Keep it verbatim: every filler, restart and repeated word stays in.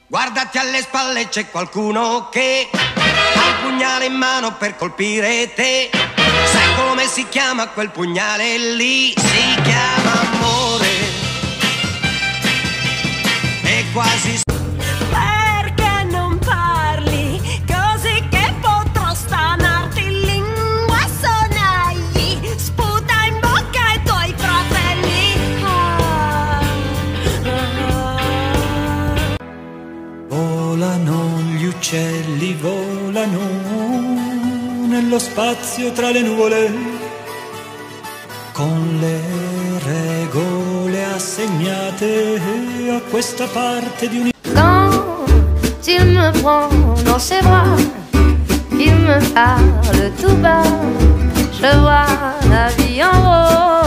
Guardati alle spalle, c'è qualcuno che ha il pugnale in mano per colpire te. Sai come si chiama quel pugnale lì? Si chiama amore. E quasi perché non parli così che potrò stanarti in lingua sonagli. Sputa in bocca ai tuoi fratelli. Ah, ah. Volano gli uccelli, volano nello spazio tra le nuvole, con le regole assegnate a questa parte di un... Quand il me prend dans ses bras, il me parle tout bas, je vois la vie en rose.